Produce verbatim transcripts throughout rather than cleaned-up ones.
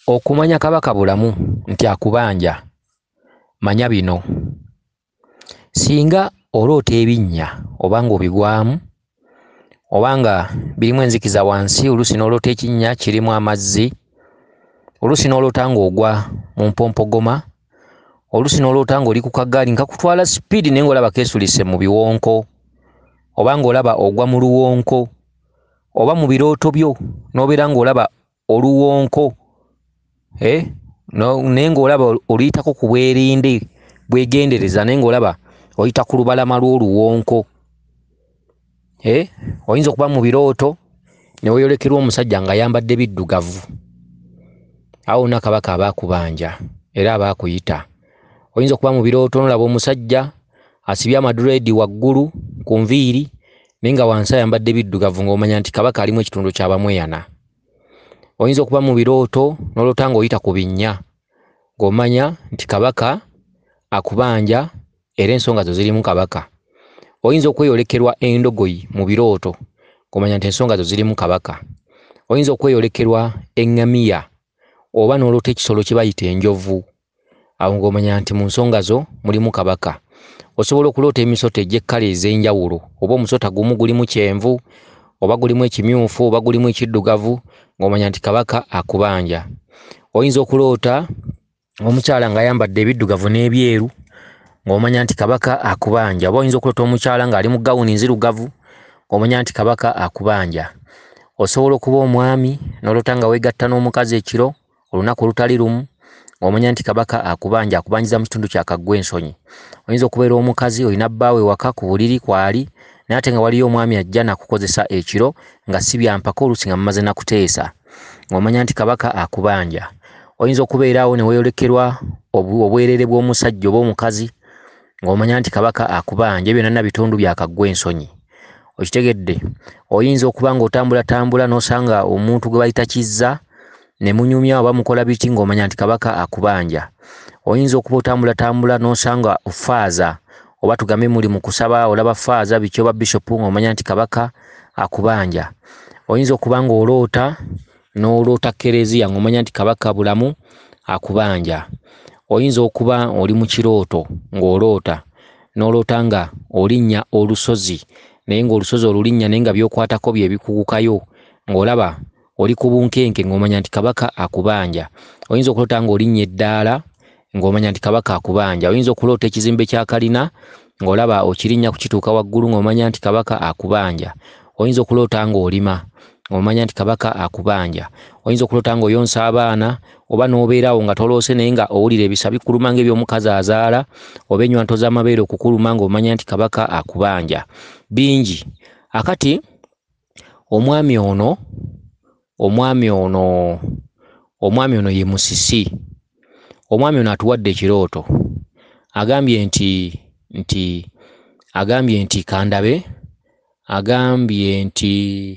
Okumanya Kabaka Bulamu nti akubanja manya bino. Singa oloota ebinnya obanga obigwamu obanga birimu enzikiza wansi, oluusi n'oloota ekinnya kirimu amazzi, oluusi n'oloota ng'ogwa mu mpompogoma, oluusi n'oloota ng'oli ku kagaali nga kutwala sipiidi naye ng'olaba keesulise mu biwonko, oba ng'olaba ogwa mu luwonko, oba mu birooto byo n'obeera ng'olaba oluwonko eh no naye ng'olaba oluyitako ku bwerinde bwegendereza naye ng'olaba oyita ku lubalama lw'oluwonko. Eh oyinza okuba mu birooto ne weeyolekerwa omusajja ng'ayambadde biddugavu. Awo wonna Kabaka aba akubanja era aba akuyita. Oyinza okuba mu birooto n'olaba omusajja asibye amaduredi waggulu ku nviiri naye nga wansi ayambadde biddugavu ng'omanya nti Kabaka alimu ekitundu ky'abamweyana. Oyinza okuba mu birooto n'oloota ng'oyita ku binnya ng'omanya nti Kabaka akubanja era ensonga zo zirimu Kabaka. Oyinza okweyolekerwa endogoyi mu birooto ng'omanya nti ensonga zo zirimu Kabaka. Oyinza okweyolekerwa eŋŋamiya oba n'oloota ekisolo kye bayita enjovu, awo ng'omanya nti mu nsonga zo mulimu Kabaka. Osobola okuloota emisota egy'ekkala ez'enjawulo, oba omusota gumu gulimu kyenvu, oba gulimu ekimyufu, oba gulimu ekiddugavu, ng'omanya nti Kabaka akubanja. Oyinza okuloota omukyala ng'ayambadde ebiddugavu n'ebyeru ng'omanya nti Kabaka akubanja. Oba oyinza okuloota omukyala ng'ali mu gawuni nzirugavu ng'omanya nti Kabaka akubanja. Osobola okuba omwami n'oloota nga weegatta n'omukazi ekiro olunaku olutali lumu ng'omanya nti Kabaka akubanja, akubanjiza mu kitundu kya kaggwa ensonyi. Oyinza okubeera omukazi olina bbaawe waka ku buliri kwali naye ate nga waliyo omwami ajja nakukozesa ekiro nga si byampaka oluusi nga mumaze nakuteesa ng'omanya nti Kabaka akubanja. Oyinza okubeeraawo ne weeyolekerwa obwerere bw'omusajja oba omukazi ng'omanya nti Kabaka akubanja. Ebyo byonna bitundu bya kaggwa ensonyi. Okitegedde? Oyinza okuba ng'otambulatambula n'osanga omuntu gwe bayita kizza ne munyumya oba mukola biti ng'omanya nti Kabaka akubanja. Oyinza okuba otambulatambula n'osanga ofaaza oba tugambe muli mu kusaba olaba faaza biki oba bishopu ng'omanya nti Kabaka akubanja. Oyinza okuba ng'oloota n'oloota kereziya ng'omanya nti Kabaka Bulamu akubanja. Oyinza okuba oli mu kirooto ng'oloota n'oloota nga olinnya olusozi naye ng'olusozi olulinnya naye nga by'okwatako bye bikugukayo ng'olaba oli ku bunkenke ng'omanya nti Kabaka akubanja. Oyinza okuloota ng'olinnya eddaala ng'omanya nti Kabaka akubanja. Oyinza okuloota ekizimbe kya kalina ng'olaba okirinnya kukituuka waggulu ng'omanya nti Kabaka akubanja. Oyinza okuloota ng'olima ng'omanya nti Kabaka akubanja. Oyinza okuloota ng'oyonsa abaana oba n'obeerawo nga toloose naye nga owulira ebisa bikuluma ng'eby'omukazi azaala oba ennywanto z'amabeere okukuluma ng'omanya nti Kabaka akubanja. Bingi. Akati omwami ono omwami ono omwami ono ye Musisi. Omwami ono atuwadde ekirooto agambye nti nti agambye nti kandabe agambye nti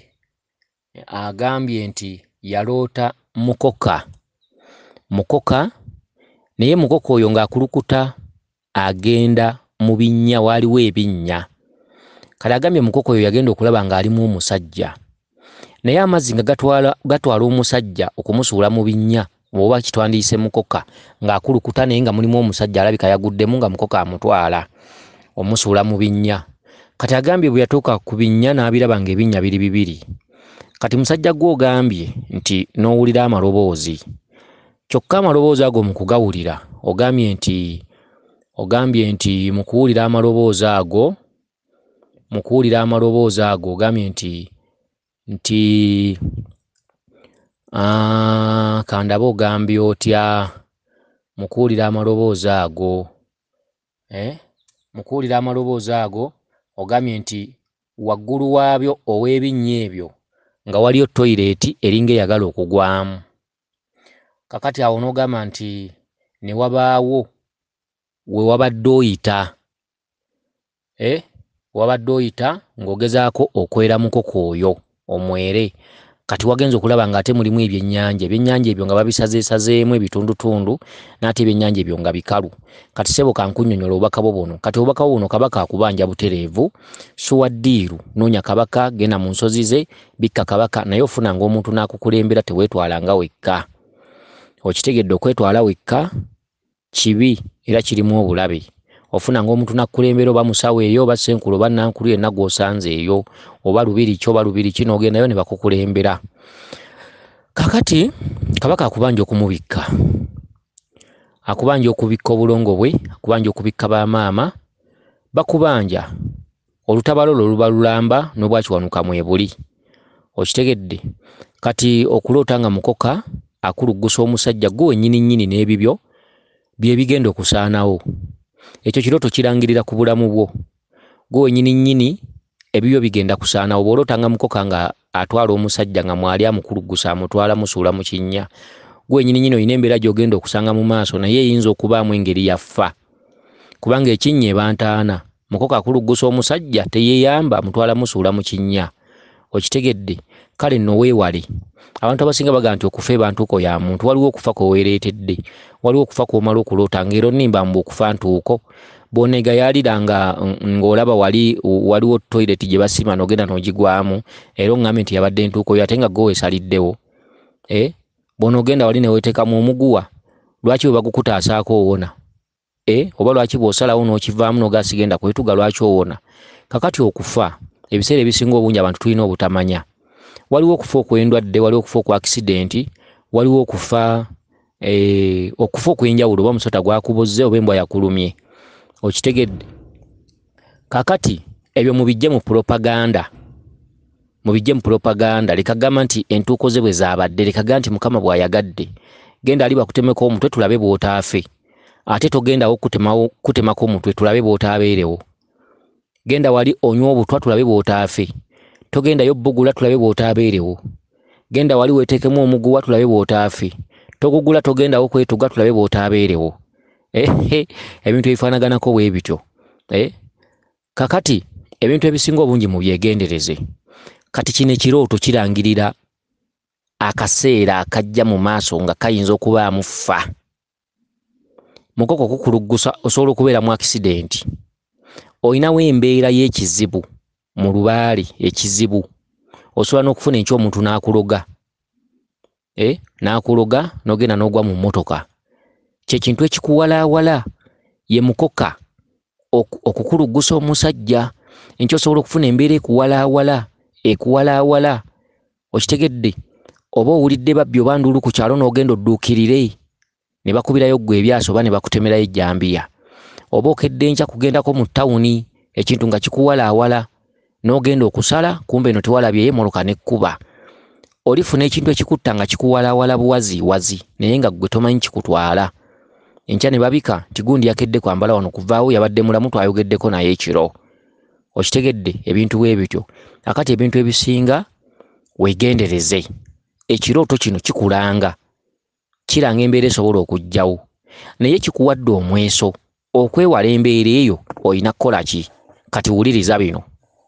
agambye nti yaloota mukoka mukoka naye mukoka oyo ng'akulukuta agenda mu binnya, waaliwo ebinnya. Kale agambye mukoka oyo yagenda okulaba ng'alimu omusajja naye amazzi nga gatwala gatwala omusajja okumusuula mu binnya oba kitwandiise mukoka ng'akulukuta naye nga mulimu omusajja alabika yaguddemu nga mukoka amutwala omusuula mu binnya. Kati agambye bwe yatuuka ku binnya n'abiraba ng'ebinnya biri bibiri. Kati musajja gwe ogambye nti n'owulira amaloboozi, kyokka amaloboozi ago mu kugawulira ogambye nti ogambye nti mu kuwulira amaloboozi ago mu kuwulira amaloboozi ago ogambye nti nti aa kandabe ogambye otya mu kuwulira amaloboozi ago eh mu kuwulira amaloboozi ago ogambye nti waggulu waabyo ow'ebinnya ebyo nga waliyo toyireeti eringa eyagala okugwamu. Kakati awo n'ogamba nti ne wabaawo we wabadde oyita eh wabadde oyita ng'ogezaako okwera mukoko oyo omwere. Kati wagenza okulaba ng'ate mulimu ebyennyanja ebyennyanja ebyo nga babisazeesazeemu ebitundutundu n'ate ebyennyanja ebyo nga bikalu. Kati sebo kankunnyonnyola obubaka bwo buno. Kati obubaka bwo buno Kabaka akubanja butereevu. Suwa ddiiru noonya Kabaka, genda mu nsozi ze bikka Kabaka naye ofuna ng'omuntu n'akukulembera teweetwala nga wekka. okitegedde okwetwala wekka kibi era kirimu obulabe. Ofuna ng'omuntu nakkulembera oba musawo eyo oba ssenkulu oba nankulu yenna gw'osanze eyo oba lubiri ki oba lubiri ki n'ogendayo ne bakukulembera. Kakati Kabaka akubanja okumubikka, akubanja okubikka obulongo bwe, akubanja okubikka bamaama, bakubanja olutabalo lwo luba lulamba n'obwakiwanuka mwebuli. Okitegedde kati okuloota nga mukoka akuluggusa omusajja gwe wennyini nnyini n'ebibyo bye bigenda okusaanawo. Ekyo kirooto kirangirira ku bulamu bwo. Gwe wennyini nnyini ebibyo bigenda kusaanawo. Bw'oloota nga mukoka nga atwala omusajja nga mwali amukuluggusa amutwala musuula mu kinnya, gwe wennyini nnyini olina embeera gy'ogenda okusanga mu maaso, naye eyinza okubaamu engeri yaffa. Kubanga ekinnya eba ntaana. Mukoka akuluggusa omusajja teyeeyamba amutwala musuula mu kinnya. Okitegedde? Kale nno weewale. Abantu abasinga baga nti okufa bantuuko ya muntu. Waliwo okufa kweweereetedde, waliwo okufa kw'omala okuloota ng'era onnimba mbu okufa ntuuko. Bw'oneegayaalira nga ng'olaba wali waliwo toilet gye basima n'ogenda n'ogigwamu era oŋŋambe nti yabadde ntuuko yo ate nga gwe weesaliddewo. Eh? Bw'onoogenda wali ne weeteekamu omuguwa, lwaki bwe bagukutaasaako owona? Eh? Oba lwaki bw'osalawo n'okivaamu n'ogaa sigenda kwetuga lwaki owona? Kakati okufa ebiseera ebisinga obungi abantu tulina obutamanya. Waliwo okufa okw'endwadde, waliwo okufa okwa accident, waliwo okufa eh, okufa okw'enjawulo, oba musota gwakubozze oba embwa yakulumye. Okitegedde? Kakati ebyo mubijje mu propaganda, mubijje mu propaganda. Leka gamba nti entuuko ze bwe zaabadde, leka gamba nti Mukama bw'ayagadde genda ali bakutemeko omutwe tulabe bw'otaafe, ate togendawo kutemako omutwe tulabe bw'otaabeerewo. Genda wali onywa obutwa tulabe bw'otaafe, togendayo bbugula tulabe bw'otaabeerewo. Genda wali weeteekemu omuguwa tulabe bw'otaafe, togugula togendawo kwetuga tulabe bw'otaabeerewo. Eh, ebintu ebifaanaganako bwe bityo. Eh? Kakati ebintu ebisinga obungi mu byegendereze. Kati kino ekirooto kirangirira akaseera akajja mu maaso nga kayinza okubaamu ffa. Mukoko kukuluggusa osobola okubeera mu accident. Olinawo embeera y'ekizibu mu lubaale ekizibu. Osobola n'okufuna enkya omuntu n'akuloga. Eh? N'akuloga n'ogenda n'ogwa mu mmotoka. Kye kintu ekikuwalaawala ye mukoka okukuluggusa omusajja. Enkya osobola okufuna embeera ekuwalaawala, ekuwalaawala. Okitegedde? Oba owulidde babbi oba nduulu ku kyalo n'ogenda odduukirire ne bakubirayo ggwe ebyaso oba ne bakutemerayo ejjambiya. Oba okedde enkya kugendako mu ttawuni ekintu nga kikuwalaawala n'ogenda okusala kumbe eno tewalabyeyo moloka n'ekkuba. Olifuna ekintu ekikutta nga kikuwalaawala buwaziwazi naye nga ggwe tomanyi kikutwala. Enkya ne babika nti gundi yakedde kwambala wano kuvaawo yabadde mulamu twayogeddeko naye ekiro. Okitegedde? Ebintu bwe bityo. Akati ebintu ebisinga weegendereze. Ekirooto kino kikulanga, kiranga embeera esobola okujjawo, naye kikuwadde omweso okwewala embeera eyo olina kukola ki? Kati wuliriza bino.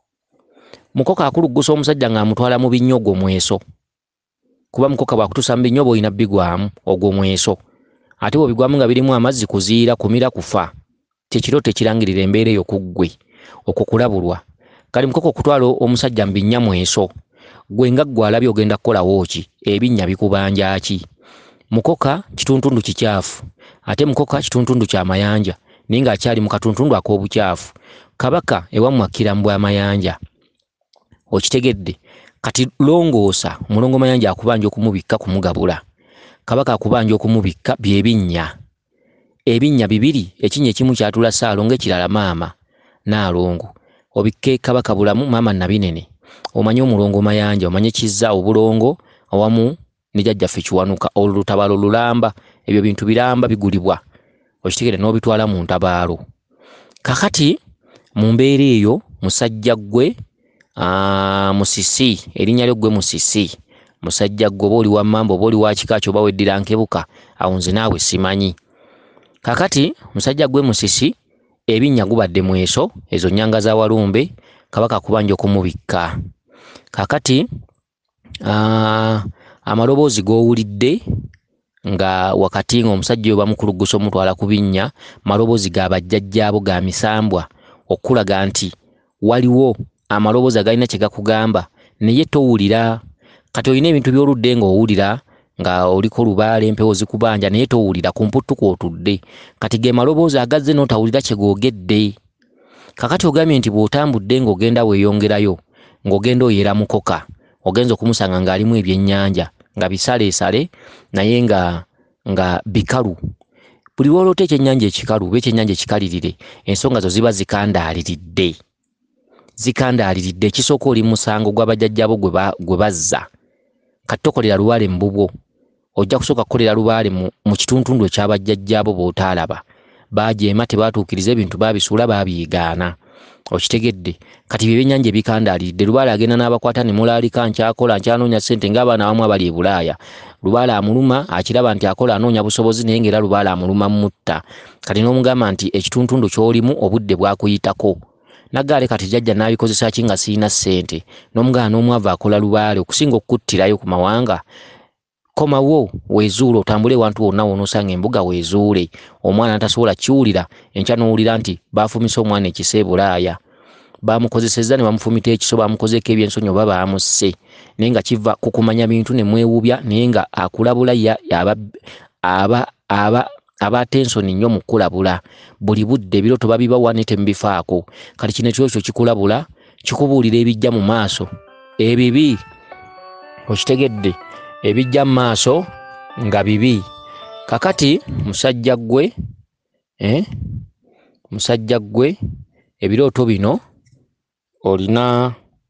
Mukoka akuluggusa omusajja ng'amutwala mu binnyogo omweso. Kuba mukoka bwakutuusa mu binnyogo olina bigwamu ogwo mweso. Ate bw'obigwamu nga birimu amazzi kuziira kumira kufa. Kyekirooto ekirangirira embeera eyo ku ggwe okwo kulabulwa. Kali mukoka okutwala omusajja mu binnya mweso, gwe nga ggwe alabye ogenda kukolawo ki? Ebinnya bikubanja ki? Mukoka kituntundu kikyafu, ate mukoka kituntundu kya mayanja, naye ng'akyali mu katuntundu ak'obukyafu. Kabaka ewammwe akkira mu bw'amayanja. Okitegedde? Kati longoosa mulongo mayanja akubanja okumubikka kumugabula. Kabaka akubanja okumubikka byebinnya. Ebinnya bibiri, ekinnya ekimu kyatula Ssaalongo ekirala maama Naalongo. Obikke Kabaka Bulamu maama Nabinene. Omanye omulongo mayanja, omanye kizza obulongo awamu ne jjajjaffe Kiwanuka olutabalo lulamba. Ebyo bintu biramba bigulibwa. Okitegedde n'obitwala mu ntabaalo. Kakati mu mbeera eyo musajja ggwe aa Musisi, erinnya lyo ggwe Musisi. Musajja ggwe oba oli wa mmamba oba oli wa kika kyo oba weddira nkebuka, awo nze naawe simanyi. Kakati musajja ggwe Musisi ebinnya gubadde mweso, ezo nnyanga za Walumbe, Kabaka akubanja okumubikka. Kakati aa amaloboozi g'owulidde nga wakati ng'omusajja oyo bamukuluggusa omutwala ku binnya, maloboozi ga bajjajjaabo ga misambwa okulaga nti waliwo amaloboozi agalina kye gakugamba naye towulira. Kati olina ebintu by'oludde ng'owulira nga oliko lubaale empewo zikubanja naye towulira ku mputtuko otudde kati ge maloboozi agazze n'otawulira kye googedde. Kakati ogambye nti bw'otambudde ng'ogenda weeyongerayo ng'ogenda oyera mukoka ogenza okumusanga ng'alimu ebyennyanja nga bisaleesale naye nga nga bikalu. Buli lw'oloota ekyennyanja ekikalu oba ekyennyanja ekikalirire ensonga zo ziba zikandaaliridde zikandaaliridde ekisooka oli musango gw'abajjajjabo gwe bazza kati tokolera lubaale mu bubwo ojja kusooka kukolera lubaale mu kituntundu ekyabajjajjabo bw'otaalaba baajeema tebaatuukiriza ebintu baabisuula baabiyigaana. Okitegedde kati ebyennyanja ebikandaaliridde lubaale agenda n'abakwata ne mulaalika nkyakola nkyanoonya ssente ng'abaana abamu abali e Bulaaya. Lubaale amuluma akiraba nti akola anoonya busobozi naye ng'era lubaale amuluma mutta. Kati n'omugamba nti ekituntundu ky'olimu obudde bwakuyitako. Naggaale kati jjajja n'abikozesa ki nga sirina ssente n'omugana n'omwava akola lubaale okusinga okukuttirayo ku mawanga. Komawo weezuule otambule wantu wonna w'onoosanga embuga weezuule. Omwana tasobola kiwulira enkya n'owulira nti baafumise omwana ekisa e Bulaaya. Baamukozesezza ne bamufumita ekiso baamukozeeko ebyensonyi oba baamusse naye nga kiva ku kumanya bintu ne mwewubya naye nga akulabula aba aba aba aba tensoni nnyo mu kulabula. Buli budde ebirooto babibawa ne temubifaako. Kati kino ekyo kikulabula kikubuulira ebijja mu maaso ebibi. Okitegedde ebijja mu maaso nga bibi. Kakati musajja ggwe eh musajja ggwe ebirooto bino olina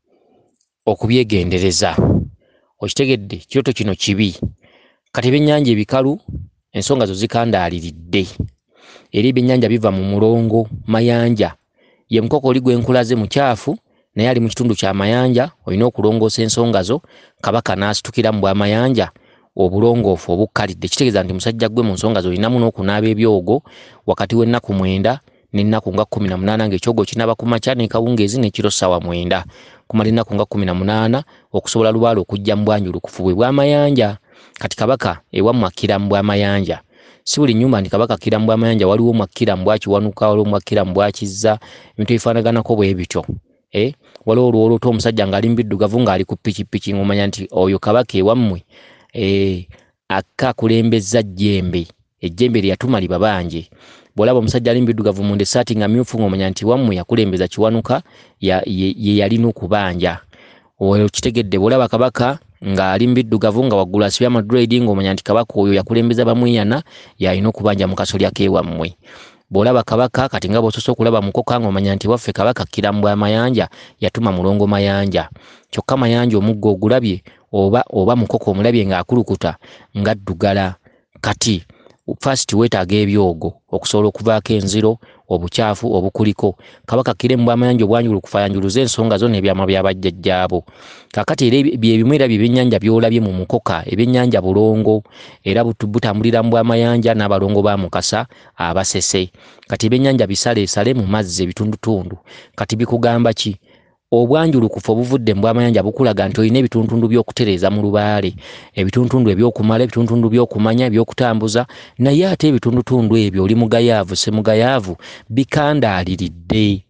okubyegendereza. Okitegedde kirooto kino kibi. Kati ebyennyanja ebikalu ensonga zo zikandaaliridde era ebyennyanja biva mu mulongo mayanja. Ye mukoko oli gwe nkulaze mukyafu naye ali mu kitundu kya mayanja olina okulongoosa ensonga zo. Kabaka n'asitukira mu bwamayanja obulongoofu obukkalidde kitegeeza nti musajja ggwe mu nsonga zo olinamu n'okunaaba ebyogo wakati w'ennaku mwenda n'ennaku nga kkumi na munaana ng'ekyogo kinaaba ku makya n'ekawungeezi n'ekiro ssaawa mwenda kumala ennaku nga kkumi na munaana okusobola lubaale okujja mu bwanjulukufu bwe bwamayanja. Kati Kabaka ewammwe akkira mu bwamayanja. Si buli nnyumba nti Kabaka akkira mu bwamayanja waliwo mwakkira mu bwakiwanuka waliwo mwakkira mu bwakizza ebintu ebifaanaganako bwe bityo. Eh, waliwo olwolota omusajja ng'ali mu biddugavu ng'ali ku ppikipiki ng'omanya nti oyo Kabaka ewammwe eh, akka akulembezza jjembe ejjembe lye yatuma liba banje. Bw'olaba omusajja ali mu biddugavu munda essaati nga myufu ng'omanya nti wammwe yakulembeza kiwanuka ye yalina okubanja. Oyo kitegedde bw'olaba Kabaka ng'ali mu biddugavu nga waggulu asibye amaduredi ng'omanya nti Kabaka oyo yakulembeza bamweyana yalina okubanja mu kasolya k'ewammwe. Bw'olaba Kabaka kati nga bw'osoose okulaba mukoka ng'omanya nti waffe Kabaka akkira mu bwamayanja yatuma mulongo mayanja. Kyokka mayanja omuggo ogulabye oba oba mukoko omulabye ng'akulukuta ng'addugala. Kati first weetaaga ebyogo okusobola okuvaako enziro obukyafu obukuliko. Kabaka akkire mu bwamayanja obwanjulukufu ayanjuluze ensonga zo n'ebyama by'abajjajjaabo. Kaakati era bye bimu era by'ebyennyanja by'olabye mu mukoka ebyennyanja bulongo era butambulira mu bwamayanja n'abalongo ba Mukasa abasese. Kati ebyennyanja bisaleesale mu mazzi ebitundutundu. Kati bikugamba ki? Obwanjulukufu obuvudde mu bwamayanja bukulaga nti olina ebituntundu by'okutereeza mu lubaale, ebituntundu ebyokumala, ebituntundu by'okumanya, ebyokutambuza, naye ate ebitundutundu ebyo oli mugayaavu semugayaavu bikandaaliridde.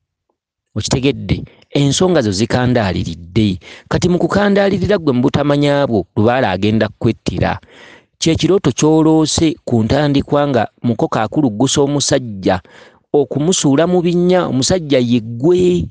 Okitegedde ensonga zo zikandaaliridde. Kati mu kukandaalirira ggwe mu butamanyabwo lubaale agenda kwettira. Kyekirooto ky'oloose ku ntandikwa nga mukoka akuluggusa omusajja okumusuula mu binnya. Omusajja yeggwe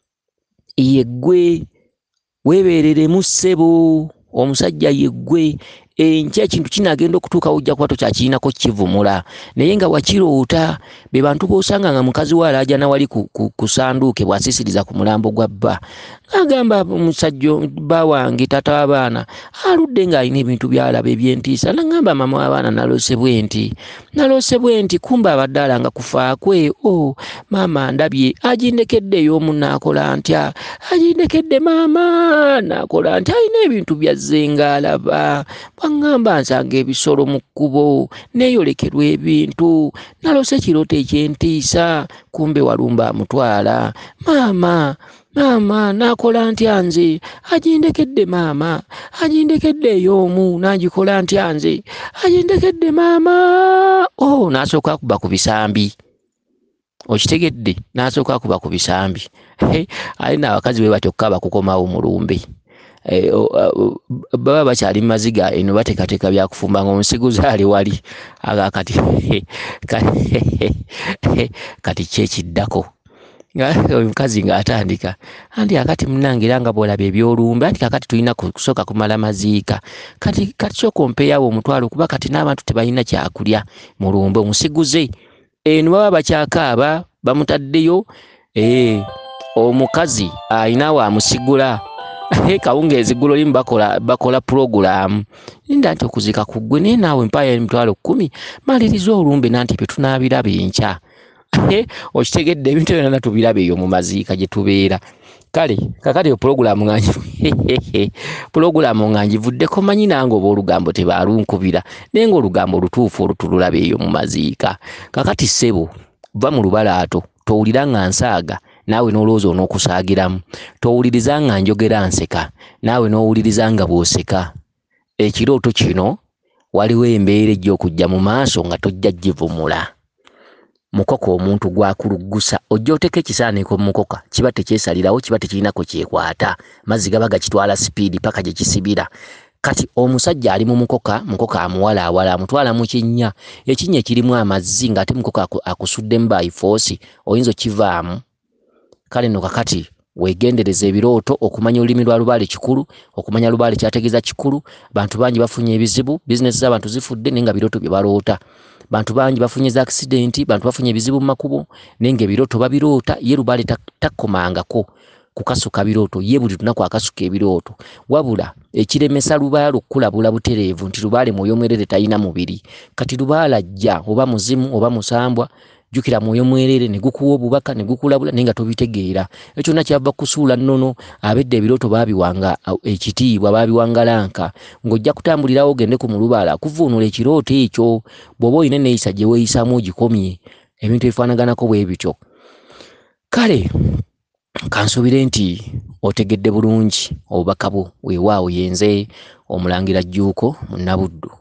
yeggwe weebereremu ssebo. Omusajja yeggwe enkya ekintu kinagenda okutuuka ojja kuba tokyakirinako kivumula naye nga wakiroota. Be bantu b'osanga nga mukazi we alaaja nawali ku, ku, ku sanduuke bw'asiisiriza ku mulambo gwa bba agamba omusajja bba wange tata w'abaana aludde ng'alina ebintu by'alaba ebyentiisa. Nagamba mama w'abaana naloose bwenti naloose bwenti kumba abadde alanga kufaakwe. O maama ndabye agindekeddeyo omu naakola ntya agindekedde maama naakola ntya alina ebintu byazze ng'alaba. Bw'aŋŋamba nsanga ebisolo mu kkubo neeyolekerwa ebintu naloose ekirooto ekyentiisa kumbe walumba amutwala. Maama maama naakola ntya nze agindekedde maama agindekeddeyo omu naagikola ntya nze agindekedde maama. O n'asooka akuba ku bisambi. Okitegedde n'asooka akuba ku bisambi. Alina abakazi be batyo kaba kukomawo mulumbe eh, baba bakyali maziga eno bateekateeka byakufumba ng'omusiguzi ali wali aga kati kati kyekiddako omukazi ng'atandika anti akati munnangira nga bw'olaba ebyolumbe anti kakati tulina kusooka kumala maziika kati kati sooka ompeeyawo omutwalo kuba kati n'abantu tebalina kyakulya mu lumbe omusiguze eno baba bakyakaaba bamutaddeyo eh omukazi ayina waamusigula kawungeezi gulo limu bakola bakola program inda nti okuzika ku ggwe naye naawe mpaaya emitwalo kkumi maliriza olumbe nanti pe tunaabiraba enkya okitegedde ebintu byonna tubirabe eyo mu maziika gye tubeera kale kakati yo program nganji program nganji vuddeko manyi nange oba olugambo tebaalunkubira naye ng'olugambo olutuufu olutululabe eyo mu maziika kakati ssebo va mu lubalaato towulira nga nsaaga naawe n'olowooza on'okusaagiramu towuliriza nga njogera nseka naawe n'owuliriza nga bw'oseka ekirooto kino waliwo embeera ejja okujja mu maaso nga tojja givumula mukoka omuntu gwakuluggusa ojja oteka ekisaaniiko mu mukoka kiba tekyesalirawo kiba tekirinako kyekwata mazzi gaba gakitwala sipiidi paka gye kisibira kati omusajja ali mu mukoka mukoka amuwala awala amutwala mu kinnya ekinnya kirimu amazzi ng'ate mukoka akusuddemu by force oyinza okivaamu kale no kakati wegendereza ebirooto okumanya olulimi lwa lubaale kikulu okumanya lubaale kyategeeza kikulu bantu bangi bafunye ebizibu bizinesi z'abantu zifudde naye nga birooto bye baloota bantu bangi bafunye za accident bantu bafunye ebizibu mu makubo naye nga ebirooto babiroota ye lubaale takkomangako kukasuka birooto ye buli lunaku akasuka ebirooto wabula ekiremesa lubaale okukulabula butereevu nti lubaale mwoyo mwerere talina mubiri kati lubaale ajja oba muzimu oba musambwa jukira mwoyo mwerere ne gukuwa obubaka ne gukulabula naye nga tobitegeera ekyo na kyava kusuula nnono abedde ebirooto baabiwanga ekitiibwa baabiwanga lanka ng'ojja kutambulirawo ogende ku mulubaala akuvuunula ekirooto ekyo bw'oba olina neeyisa gye weeyisaamu ogikomye ebintu ebifaanaganako bwe bityo kale kansuubire nti otegedde bulungi obubaka bwo weewaawo yenze Omulangira Jjuuko Munnabuddu.